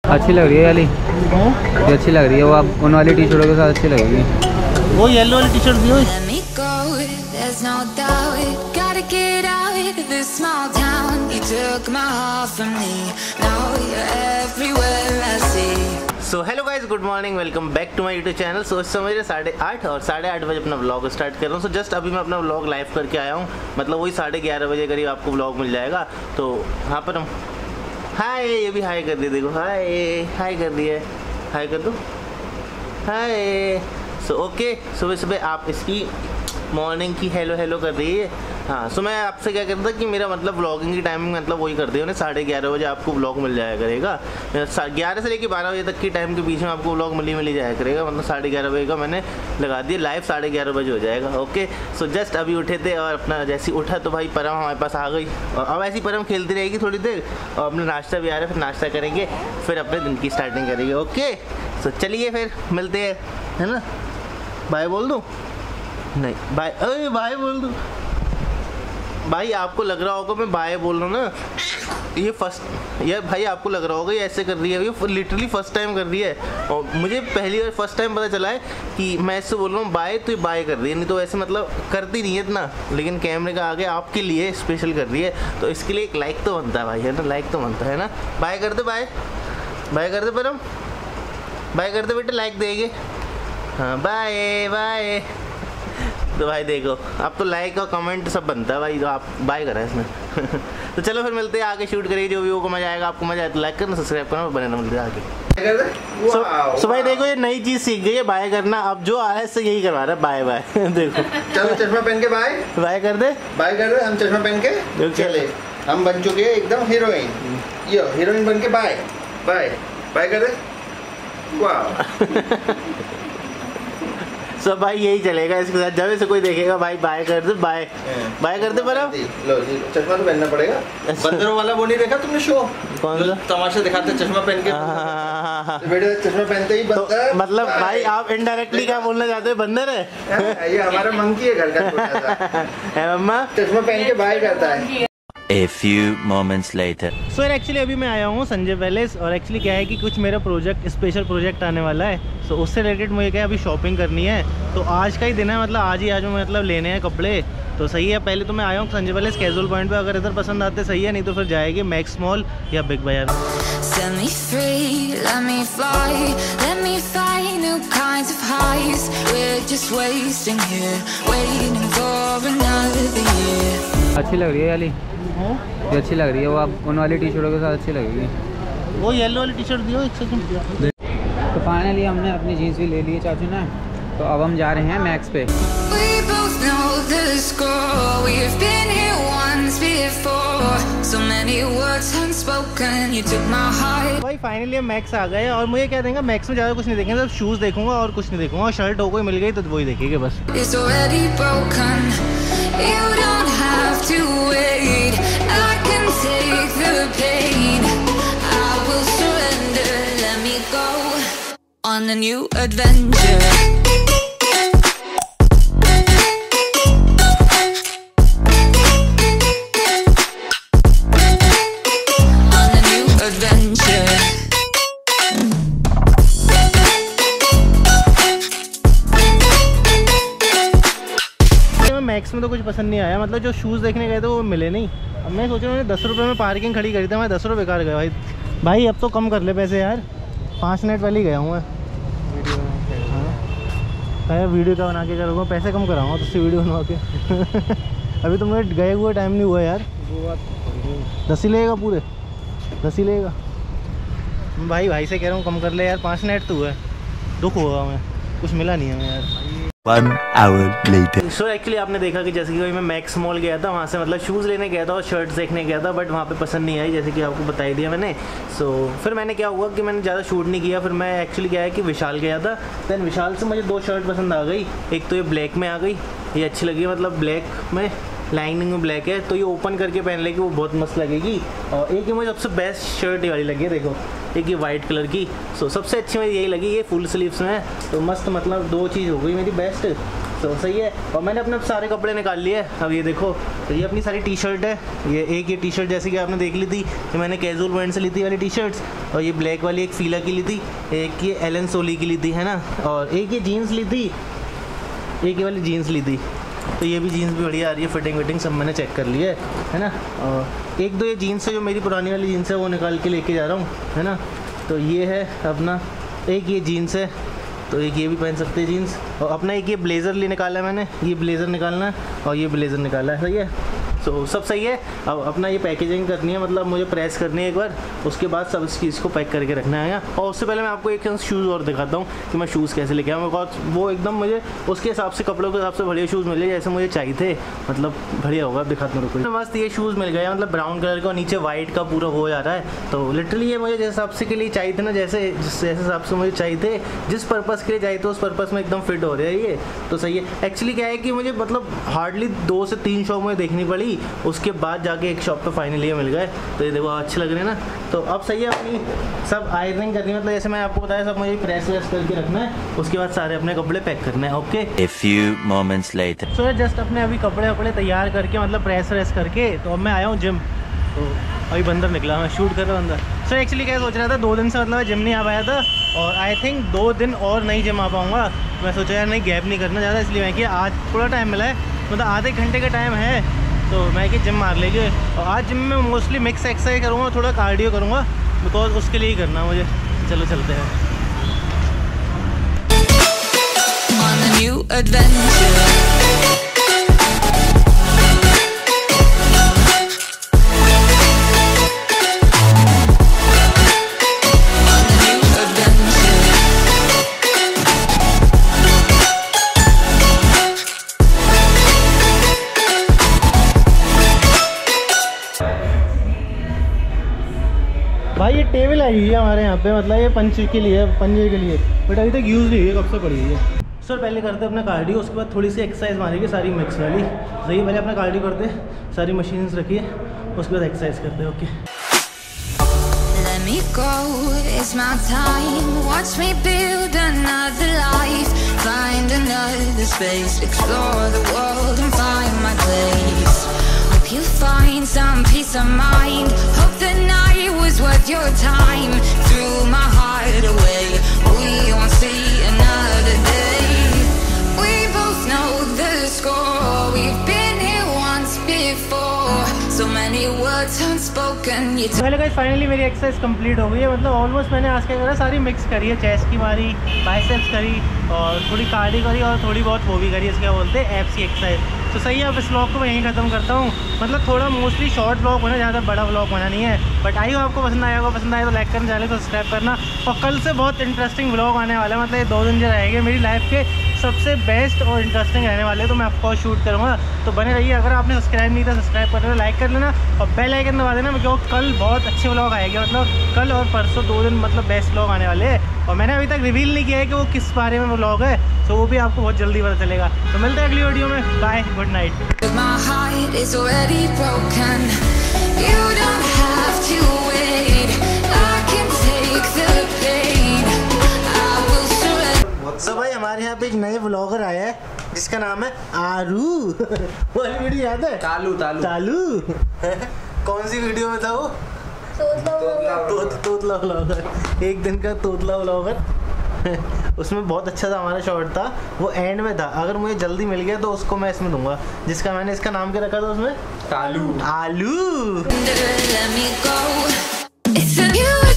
अच्छी लग रही है वाली, ये अच्छी लग रही है। वो आप उन वाली टी शर्टों के साथ अच्छी लगेगी। वो येलो वाली टी शर्ट दियो। So hello guys, good morning, welcome back to my YouTube channel. So इस समय 8:30 और 8:30 बजे अपना व्लॉग स्टार्ट कर रहा हूँ। सो जस्ट अभी मैं अपना व्लॉग लाइव करके आया हूँ, मतलब वही 11:30 बजे करीब आपको व्लॉग मिल जाएगा। तो यहाँ पर हम हाय, ये भी हाय कर दिए, देखो हाय हाय कर दिए, हाय कर दो हाय। सो ओके, सुबह सुबह आप इसकी मॉर्निंग की हेलो हेलो कर रही है। हाँ, सो मैं आपसे क्या करता कि मेरा मतलब व्लॉगिंग की टाइमिंग मतलब वही कर दी उन्हें, 11:30 बजे आपको व्लॉग मिल जाया करेगा। 11 से लेकर 12 बजे तक की टाइम के बीच में आपको व्लॉग मिल जाया करेगा। मतलब 11:30 बजे का मैंने लगा दिया, लाइव 11:30 बजे हो जाएगा। ओके, सो जस्ट अभी उठे थे और अपना जैसे उठा तो भाई परम हमारे पास आ गई और अब ऐसी परम खेलती रहेगी थोड़ी देर और अपना नाश्ता भी आ रहा है, फिर नाश्ता करेंगे, फिर अपने दिन की स्टार्टिंग करेंगे। ओके, सो चलिए फिर मिलते हैं, है ना। बाय बोल दूँ? नहीं बाय, अरे बाय बोल दूँ भाई। आपको लग रहा होगा मैं बाय बोल रहा हूँ ना, ये फर्स्ट, ये भाई आपको लग रहा होगा ये ऐसे कर रही है, ये लिटरली फर्स्ट टाइम कर रही है। और मुझे पहली बार फर्स्ट टाइम पता चला है कि मैं इससे बोल रहा हूँ बाय तो ये बाय कर रही है, नहीं तो ऐसे मतलब करती नहीं है इतना, लेकिन कैमरे का आगे आपके लिए स्पेशल कर रही है, तो इसके लिए एक लाइक तो बनता है भाई, है ना। लाइक तो बनता है ना। बाय कर दे, बाय बाय कर दे परम, बाय कर दे बेटे, लाइक देंगे। हाँ बाय बाय। तो भाई देखो, अब तो लाइक और कमेंट सब बनता है भाई, तो आप बाय करा है इसमें। तो चलो फिर मिलते हैं आगे, शूट करिए जो भी हो, मजा आएगा। आपको मजा आए तो लाइक करना, सब्सक्राइब करना, बने मिलते हैं आगे। सो भाई देखो, ये नई चीज सीख गई है बाय करना, अब जो आया इससे यही करवा रहा है बाय बाय। देखो चलो चश्मा पहन के बाय बाय कर दे, बाय कर दे। हम चश्मा पहन के चले, हम बन चुके हैं एकदम हीरोइन, यो हीरोइन बन के बाय बाय बाय कर दे। वाह। सब भाई यही चलेगा इसके साथ, जब से कोई देखेगा भाई बाय कर दे, बाय बाय कर दे। पर लो जी, चश्मा तो पहनना पड़ेगा। बंदरों वाला वो नहीं देखा तुमने शो? कौन सा? तमाशा दिखाते चश्मा पहन के। बेटे चश्मा पहनते ही बंदर। तो मतलब भाई आप इनडायरेक्टली क्या बोलना चाहते हो, बंदर है? ये हमारा मंकी है घर का छोटा सा। है मम्मा, चश्मा पहन के बाय करता है। A few moments later. So actually अभी मैं आया हूँ संजय पैलेस, और एक्चुअली क्या है कि कुछ मेरा प्रोजेक्ट, स्पेशल प्रोजेक्ट आने वाला है। सो उससे रिलेटेड मुझे क्या अभी शॉपिंग करनी है, तो आज का ही दिन है, मतलब आज ही मतलब लेने हैं कपड़े। तो सही है, पहले तो मैं आया हूँ संजय पैलेस कैजुअल पॉइंट पे, अगर इधर पसंद आते सही है, नहीं तो फिर जाएंगे मैक्स मॉल या बिग बाजार। अच्छी लग रही है वाली, ये अच्छी लग रही है। वो आप उन वाली टी शर्टों के साथ अच्छी लगेगी। वो येलो वाली टी शर्ट दियो एक सेकंड। तो फाइनली हमने अपनी जीन्स भी ले ली है चाचू ने, तो अब हम जा रहे हैं मैक्स पे। भाई फाइनली हम मैक्स आ गए, और मुझे क्या देंगे, मैक्स में ज़्यादा कुछ नहीं देखेंगे, सिर्फ शूज़ देखूंगा और कुछ नहीं देखूंगा। और शर्ट हो कोई मिल गई तो वही देखेंगे बस। You don't have to wait, I can take the pain, I will surrender, let me go on a new adventure. On a new adventure. मैक्स में तो कुछ पसंद नहीं आया, मतलब जो शूज़ देखने गए थे वो मिले नहीं। अब मैं सोच रहा हूँ 10 रुपये में पार्किंग खड़ी करी थी, मैं 10 रुपये बेकार गया भाई। भाई अब तो कम कर ले पैसे यार, 5 मिनट वाली गया हूँ मैं। हाँ वीडियो क्या बना के करूँगा, पैसे कम कराऊँगा तुझसे वीडियो बनवा के। अभी तो मुझे गए हुए टाइम नहीं हुआ यार। 10 ही लेगा, पूरे 10 ही लेगा भाई से कह रहा हूँ कम कर ले यार, 5 मिनट तो हुआ है, दुख होगा हमें, कुछ मिला नहीं हमें यार। 1 hour later. सो एक्चुअली आपने देखा कि जैसे कि मैं मैक्स मॉल गया था, वहाँ से मतलब शूज़ लेने गया था और शर्ट्स देखने गया था, बट वहाँ पे पसंद नहीं आई, जैसे कि आपको बता ही दिया मैंने। सो फिर मैंने क्या हुआ कि मैंने ज़्यादा शूट नहीं किया, फिर मैं एक्चुअली क्या है कि विशाल गया था। दैन विशाल से मुझे 2 शर्ट पसंद आ गई, एक तो ये ब्लैक में आ गई, ये अच्छी लगी, मतलब ब्लैक में लाइनिंग में ब्लैक है, तो ये ओपन करके पहन लेगी वो बहुत मस्त लगेगी। और एक ही मुझे सबसे बेस्ट शर्ट ये वाली लगी है, देखो एक ये वाइट कलर की। सो सबसे अच्छी मुझे यही लगी, ये फुल स्लीव्स में है, तो मस्त, मतलब 2 चीज़ हो गई मेरी बेस्ट। तो सही है। और मैंने अपने सारे कपड़े निकाल लिए। अब ये देखो, तो ये अपनी सारी टी शर्ट है, ये टी शर्ट जैसे कि आपने देख ली थी, ये मैंने कैजुअल पॉइंट से ली थी वाली टी शर्ट्स। और ये ब्लैक वाली एक फीला की ली थी, एक ये एलन सोली की ली थी, है ना, और एक ये जीन्स ली थी, एक ये वाली जीन्स ली थी। तो ये भी जीन्स भी बढ़िया आ रही है, फिटिंग विटिंग सब मैंने चेक कर लिया है ना। और एक दो ये जीन्स है जो मेरी पुरानी वाली जीन्स है वो निकाल के लेके जा रहा हूँ, है ना। तो ये है अपना, एक ये जीन्स है तो एक ये भी पहन सकते हैं जीन्स, और अपना एक ये ब्लेज़र ले निकाला है मैंने, ये ब्लेज़र निकालना है और ये ब्लेज़र निकाला है, सही है। तो सब सही है। अब अपना ये पैकेजिंग करनी है, मतलब मुझे प्रेस करनी है एक बार, उसके बाद सब इस चीज़ को पैक करके रखना है। और उससे पहले मैं आपको एक शूज़ और दिखाता हूँ कि मैं शूज़ कैसे लेके आऊँ, बिकॉज वो एकदम मुझे उसके हिसाब से, कपड़ों के हिसाब से बढ़िया शूज़ मिले जैसे मुझे चाहिए थे, मतलब बढ़िया होगा। दिखाता हूँ, रुको। मस्त ये शूज़ मिल गया, मतलब ब्राउन कलर का, नीचे वाइट का पूरा हो जा रहा है। तो लिटरली ये मुझे जिस हिसाब से के लिए चाहिए थे ना, जैसे हिसाब से मुझे चाहिए थे, जिस पर्पज़ के लिए चाहिए थे उस पर्पज़ में एकदम फिट हो रहा है ये, तो सही है। एक्चुअली क्या है कि मुझे मतलब हार्डली 2 से 3 शॉप मुझे देखनी पड़ी, उसके बाद जाके एक शॉप पे फाइनली ये मिल गए। तो ये देखो अच्छे लग रहे हैं ना। तो अब सही है, अपनी सब आयरनिंग करनी है, मतलब जैसे मैं आपको बताया सब मुझे प्रेस वेस करके रखना है, उसके बाद सारे अपने कपड़े पैक करने हैं। Okay, A few moments later. So just अपने अभी कपड़े वपड़े तैयार करके, मतलब प्रेस वेस करके, तो अब मैं आया हूँ जिम। तो अभी बंदर निकला, मैं शूट कर रहा हूँ अंदर। सो एक्चुअली क्या सोच रहा था, 2 दिन से मतलब जिम नहीं आ पाया था, और आई थिंक 2 दिन और नहीं जिम आ पाऊँगा। मैं सोचा यार नहीं, गैप नहीं करना ज़्यादा, इसलिए मैं कि आज थोड़ा टाइम मिला है, मतलब आधे घंटे का टाइम है, तो मैं कि जिम मार लेंगे। और आज जिम में मोस्टली मिक्स एक्सरसाइज करूँगा, थोड़ा कार्डियो करूँगा, बिकॉज उसके लिए ही करना मुझे। चलो चलते हैं। On a new adventure. भाई ये टेबल आई हुई है हमारे यहाँ पे, मतलब ये पंचे के लिए, बट अभी तक यूज़ नहीं हुई है, कब से पड़ी हुई है। सर पहले करते हैं अपना कार्डियो, उसके बाद थोड़ी सी एक्सरसाइज मारेंगे, सारी मिक्स वाली। सही, पहले अपना कार्डियो करते हैं, सारी मशीन्स रखिए, उसके बाद एक्सरसाइज करते हैं। Okay, Let me go, it's my time. Watch me build another life. Find another space. Explore the world and find my place. Hope you find some peace of mind. Hope the night was worth your time. Threw my heart away. We won't see another day. We both know the score. We've been here once before. So many words unspoken. पहले guys finally मेरी exercise complete हो गई है, मतलब almost मैंने आज क्या करा, सारी मिक्स करी है। चेस्ट की मारी, बाइसेप्स करी, और थोड़ी कार्डियो करी, और थोड़ी बहुत वो भी करी, इसके क्या बोलते हैं, एब्स की एक्सरसाइज। तो सही है, अब इस व्लॉग को मैं यहीं ख़त्म करता हूँ। मतलब थोड़ा मोस्टली शॉर्ट व्लॉग होना, ज़्यादा बड़ा व्लॉग होना नहीं है, बट आई हो आपको पसंद आया होगा। पसंद आया तो लाइक करना, चैनल को सब्सक्राइब करना। और कल से बहुत इंटरेस्टिंग व्लॉग आने वाला है, मतलब ये 2 दिन जो रहेंगे मेरी लाइफ के सबसे बेस्ट और इंटरेस्टिंग रहने वाले हैं, तो मैं आपको शूट करूँगा। तो बने रहिए। अगर आपने सब्सक्राइब नहीं था, सब्सक्राइब कर लेना, लाइक कर लेना, और बेल आइकन दबा देना, क्योंकि कल बहुत अच्छे व्लॉग आएंगे। मतलब कल और परसों 2 दिन मतलब बेस्ट व्लॉग आने वाले हैं, और मैंने अभी तक रिवील नहीं किया है कि वो किस बारे में व्लॉग है, तो वो भी आपको बहुत जल्दी पता चलेगा। तो मिलते हैं अगली वीडियो में, bye, good night. My heart is already broken. You don't have to wait. I can take the pain. I will surrender. तो भाई हमारे यहाँ पे एक नए व्लॉगर आया है जिसका नाम है आरू। वो वाली वीडियो याद है? तालू तालू चालू। कौन सी वीडियो में था वो? तोतला व्लॉगर, एक दिन का तोतला व्लॉगर। उसमें बहुत अच्छा था हमारा शॉट था, वो एंड में था। अगर मुझे जल्दी मिल गया तो उसको मैं इसमें दूंगा, जिसका मैंने इसका नाम क्या रखा था उसमें, तालू आलू। Let me go. It's a new